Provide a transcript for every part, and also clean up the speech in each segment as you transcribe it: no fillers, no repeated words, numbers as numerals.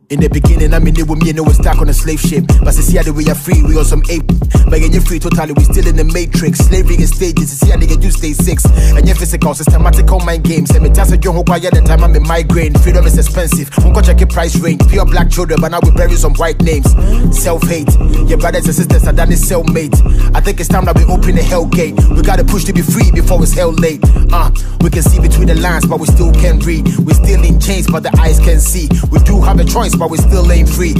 In the beginning, I mean, they were me and they were stuck on a slave ship. But see how the way are free, we on some ape. But you're free totally, we still in the matrix. Slavery in stages, see how they get you stay 6. And your physical, systematical mind games. And me tell you who quiet the time I'm in migraine. Freedom is expensive, we go check your price range. Pure black children, but now we bury some white names. Self-hate, your brothers and sisters are done is cellmate. I think it's time that we open the hell gate. We gotta push to be free before it's hell late. We can see between the lines, but we still can't read. We still in chains, but the eyes can see. We do have a choice, but we still ain't free.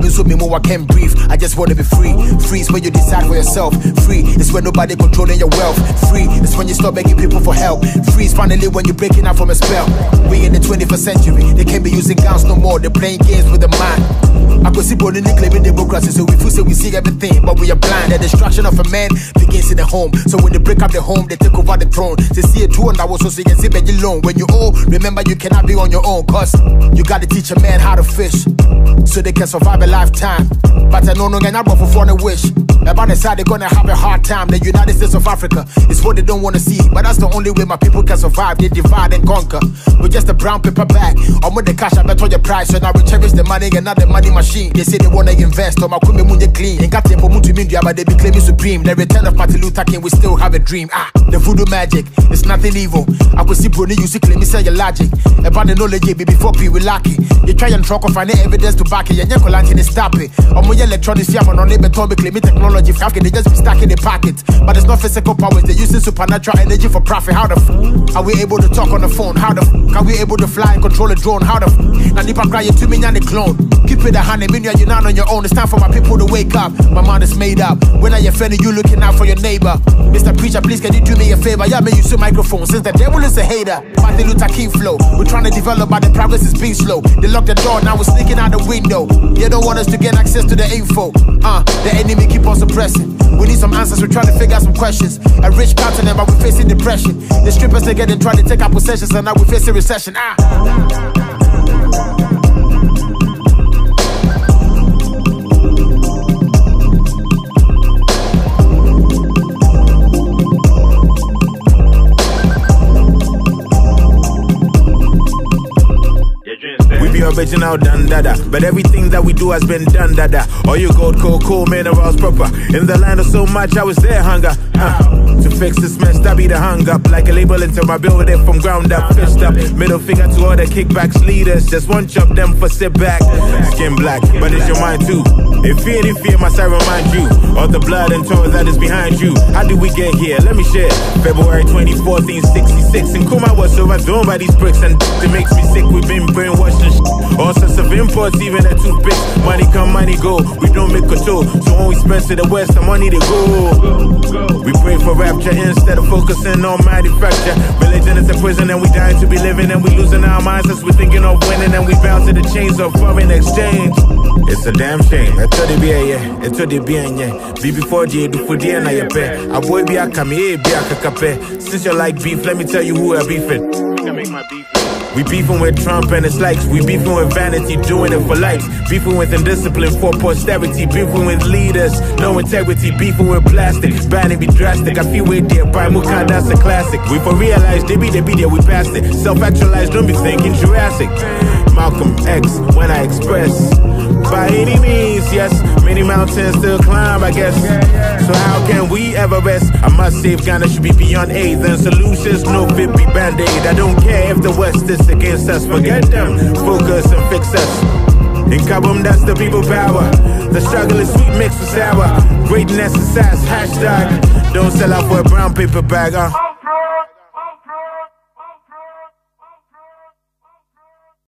I can't breathe, I just wanna be free. Free is when you decide for yourself. Free is when nobody controlling your wealth. Free is when you stop begging people for help. Free is finally when you're breaking out from a spell. We in the 21st century, they can't be using guns no more. They're playing games with the mind. I could see Bonnie claiming democracy, so we feel say we see everything, but we are blind. The destruction of a man begins in the home. So when they break up the home, they take over the throne. They see a two and that was so you can see Benji alone. When you old, remember you cannot be on your own, cause you gotta teach a man how to fish, so they can survive a lifetime. But I know no gonna for fun and wish. About the side they're gonna have a hard time. The United States of Africa is what they don't wanna see, but that's the only way my people can survive. They divide and conquer. We're just a brown paper bag. I'm with the cash, I bet on your price. So now we cherish the money and not the money machine. They say they wanna invest, or my kumi munde clean. Ain't got them for to media, but they be claiming supreme. The return of Martin Luther King, we still have a dream. The voodoo magic, it's nothing evil. I could see Bruni, you see claim me say your logic. About the knowledge, baby, before people lack it. You try and truck or find evidence to back it. And you're going to stop it. I'm with electronics, yeah, man, on it, but claiming technology. They just be stuck in the pocket. But it's not physical powers, they're using supernatural energy for profit. How the are we able to talk on the phone? How the are we able to fly and control a drone? How the now Nipa crying to me and the clone. Keep it a honey, mean you're not on your own. It's time for my people to wake up. My mind is made up. When are you friendly, you looking out for your neighbor? Mr. Preacher, please can you do me a favor? Yeah, me use a microphone since the devil is a hater. Martin Luther King flow. We're trying to develop, but the progress is being slow. They lock the door, now we're sneaking out the window. They don't want us to get access to the info. The enemy keep on suppressing. We need some answers, we're trying to figure out some questions. A rich continent, but we're facing depression. The strippers again and trying to take our possessions, and now we're facing recession. Original done dada, but everything that we do has been done dada. All you gold, coal, minerals proper. In the land of so much, I was there hunger. To fix this mess, that be the hung up. Like a label until my build it from ground up. Fist up, middle finger to all the kickbacks leaders. Just one chop them for sit back. Skin black, but it's your mind too. If fear must I remind you of the blood and toil that is behind you. How did we get here? Let me share. February 24th, 1966. And Kuma was overthrown by these bricks, and it makes me sick. We've been brainwashed and all sorts of imports, even a toothpick. Money come, money go. We don't make control, so when we spend to the west, the money to go. We pray for rapture instead of focusing on manufacture. Religion is a prison, and we dying to be living, and we losing our minds as we're thinking of winning, and we bound to the chains of foreign exchange. It's a damn shame. I told you be I told you be before you do for the na pay. A boy be a come here, be a kakape. Since you like beef, let me tell you who are beefing. We beefing with Trump and his likes. We beefing with vanity, doing it for likes. Beefing with indiscipline for posterity. Beefing with leaders, no integrity. Beefing with plastic, banning be drastic. I feel we're there, by Muka, that's a classic. We for realize, they be there, we passed it. Self-actualized, don't be thinking Jurassic. Malcolm X, when I express. By any means, yes, many mountains to climb, I guess. So how can we ever rest? I must say Ghana should be beyond aid. Then solutions, no fit be band-aid. I don't care if the West is against us. Forget them, focus and fix us. In Kabum, that's the people power. The struggle is sweet mixed with sour. Greatness is sass, hashtag. Don't sell out for a brown paper bag,